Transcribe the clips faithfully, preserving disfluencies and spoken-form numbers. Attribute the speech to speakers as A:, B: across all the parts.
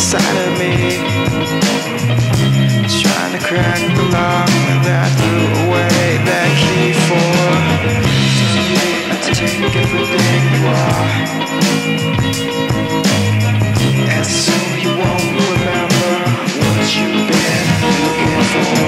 A: inside of me, trying to crack the lock that I threw away that key for. So you have to take everything you are, and soon you won't remember what you've been looking for.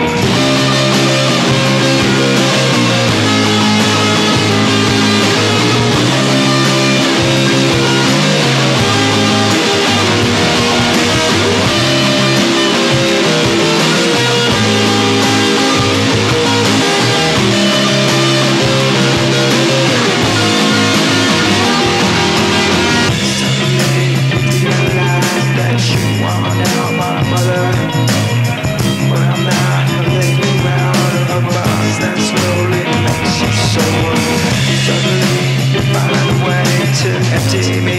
A: Empty me,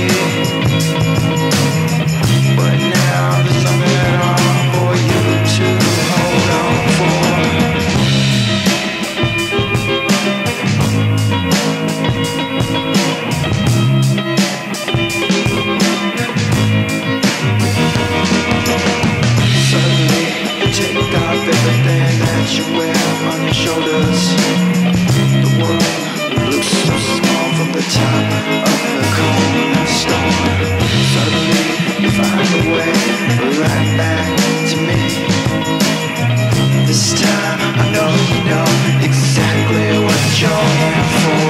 A: but now there's nothing at all for you to hold on for. Suddenly you take off everything that you wear on your shoulders. The world looks so small from the top of the cornerstone. Suddenly you find a way right back to me. This time I know you know exactly what you're here for.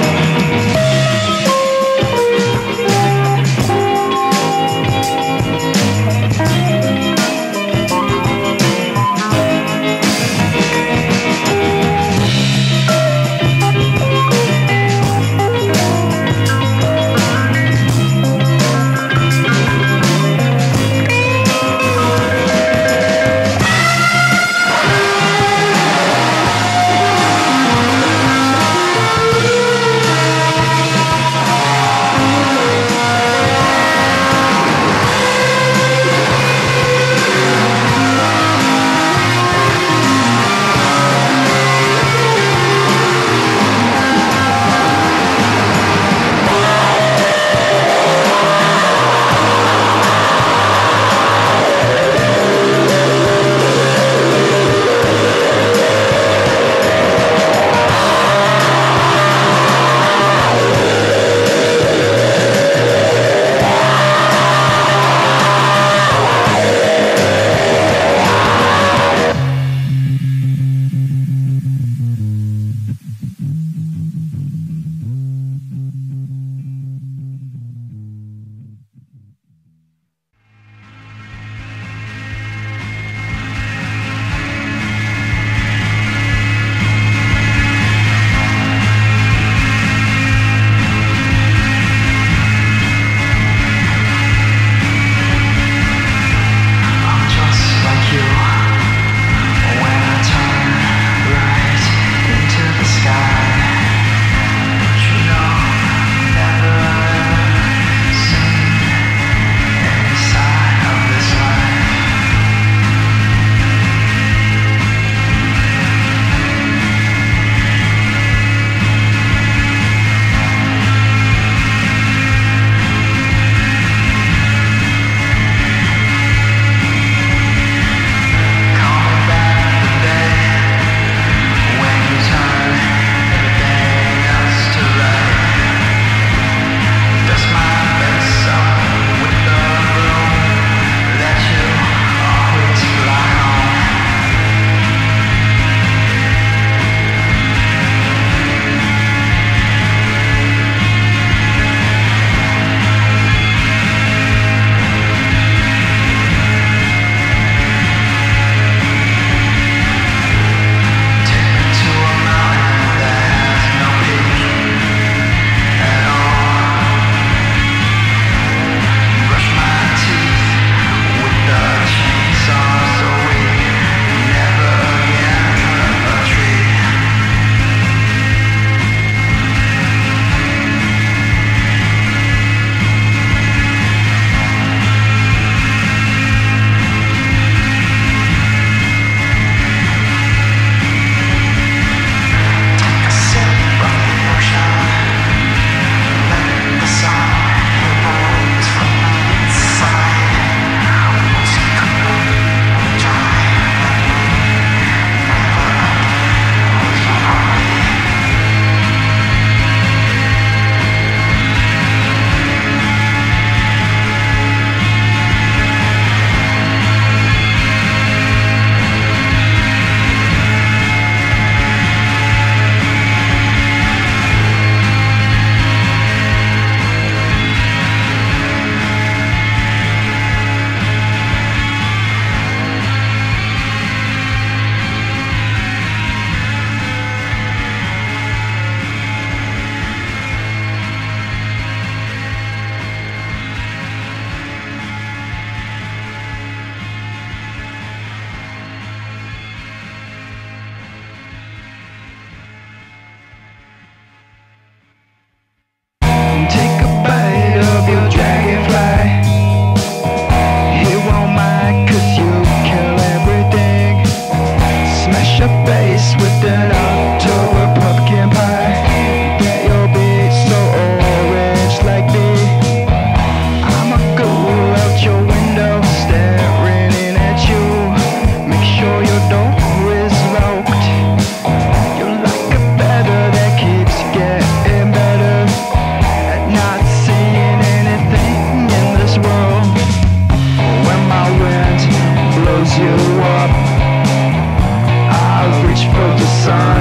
A: the sun.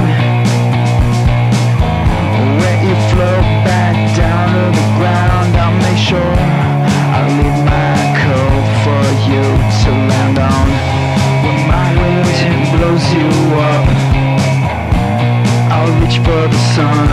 A: When you float back down to the ground, I'll make sure I leave my code for you to land on. When my wind blows you up, I'll reach for the sun.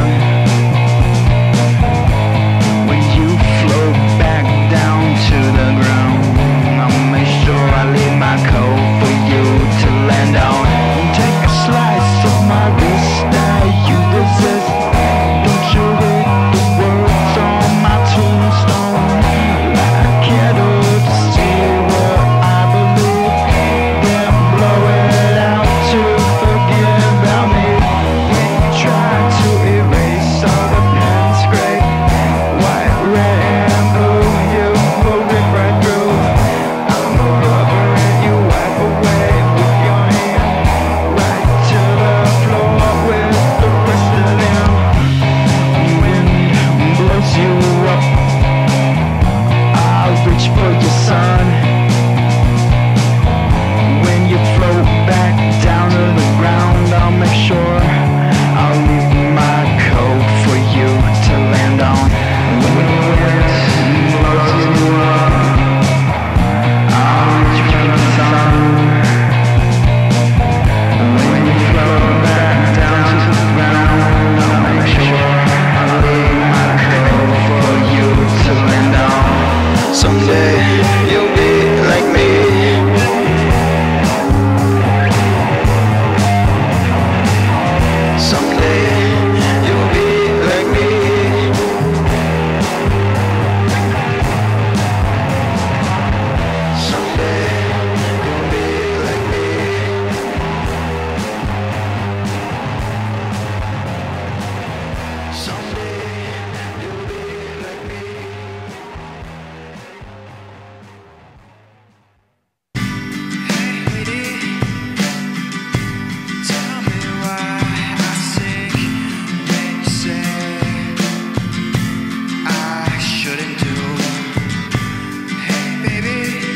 A: When you float back down to the ground, I'll make sure I leave my code for you to land on. Take a slice of my wrist that you resist. Don't you read the words on my tombstone? Like candle to see what I believe, then blow it out to forget about me. When you try to erase all the pen scrape, white, red, and blue, you will rip right through. I'm a rubber and you wipe away with your hand, right to the floor with the rest of them. Wind blows you up, I'll reach for your sun. When you float back down to the ground, I'll make sure I'll leave my code for you to land on. When the wind blows you up, I'll reach for the sun. When you float back down to the ground, I'll make sure I'll leave my code for you to land on. Someday you'll be like me. Someday you'll be like me. Someday you'll be like me. Someday you'll be like me. Hey lady, tell me why I sing when you say I shouldn't do. Hey baby,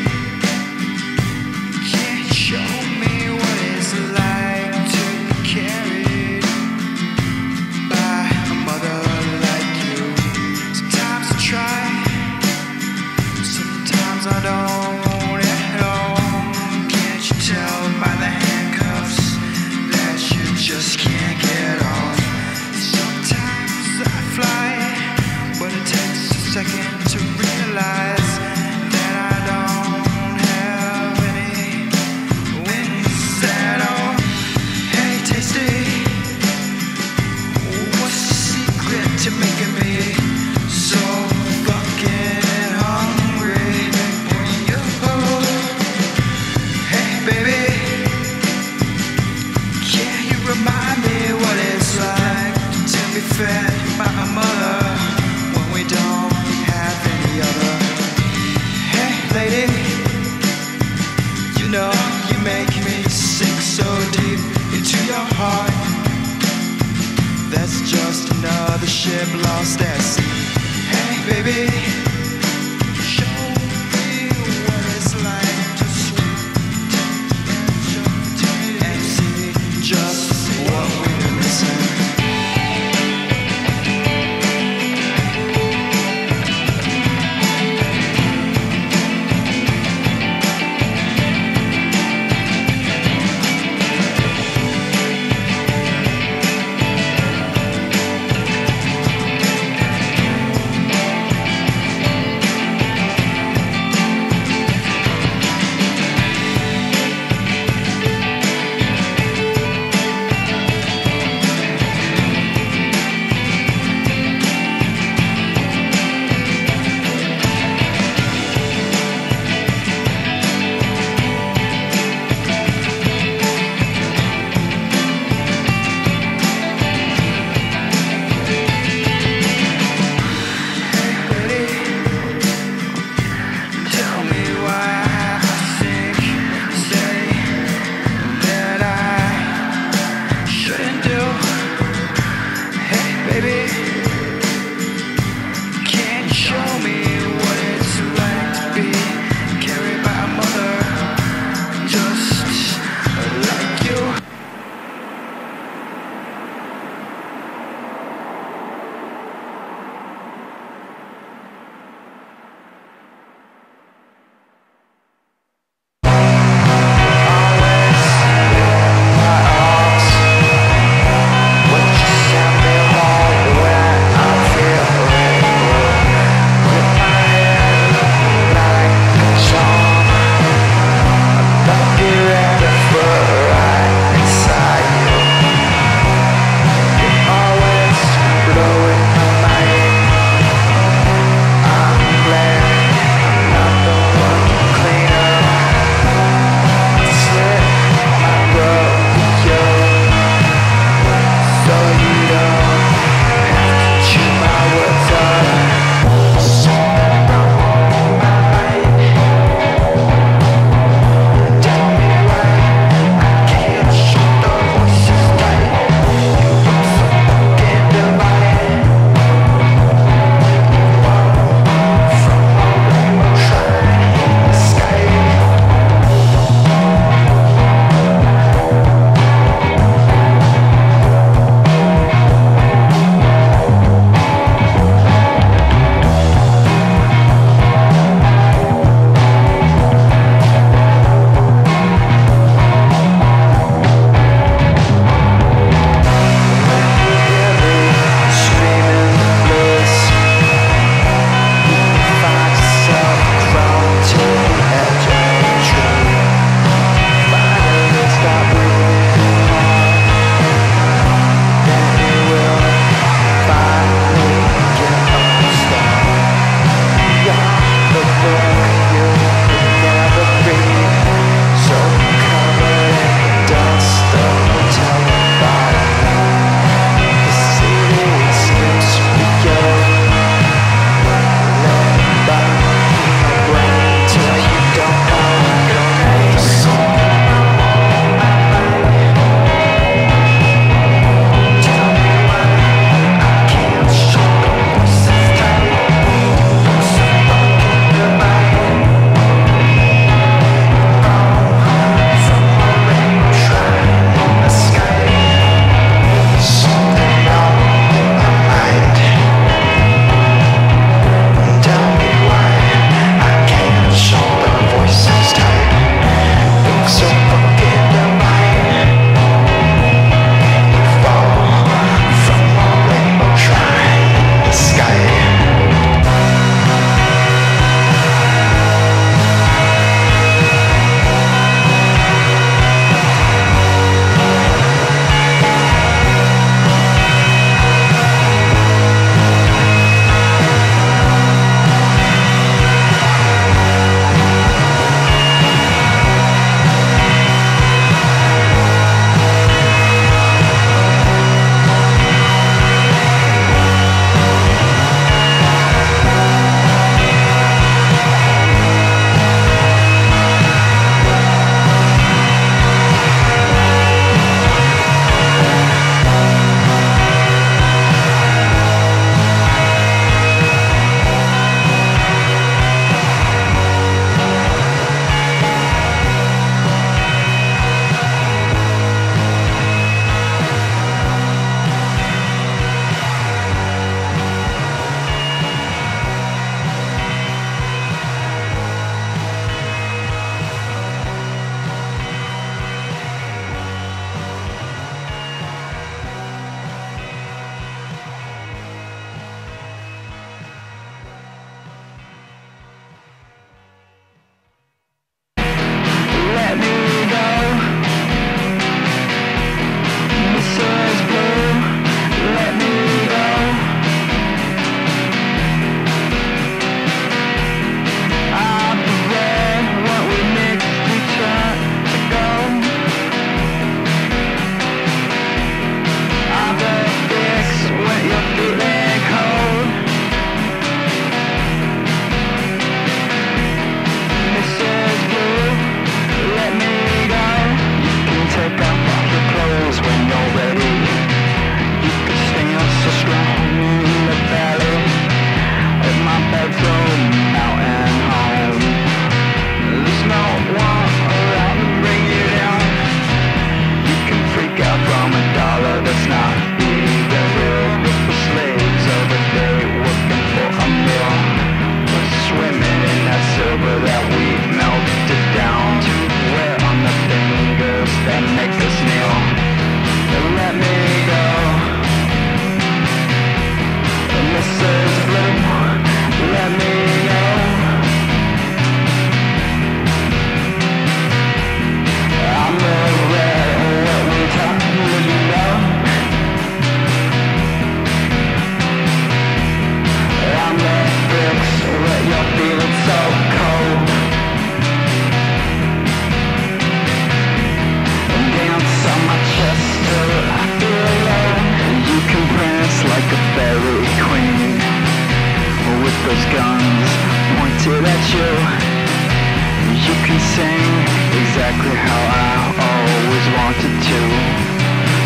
A: can you show me what it's like to be carried by a mother like you? Sometimes I try, sometimes I don't at all. Can't you tell by the handcuffs that you just can't get off? Sometimes I fly, but it takes a second to realize that I don't have any wings at all. Hey tasty, what's the secret to making me so fucking hungry? When you, hey baby, can you remind me what it's like to be fed by a mother when we don't have any other? Hey lady, you know you make me sink so deep into your heart. That's just another ship lost at sea. Hey baby, show me what it's like to swim and see just what we're missing.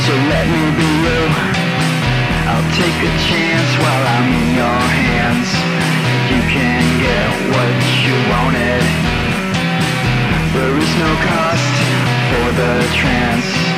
A: so let me be you. I'll take a chance while I'm in your hands. You can get what you wanted. There is no cost for the trance.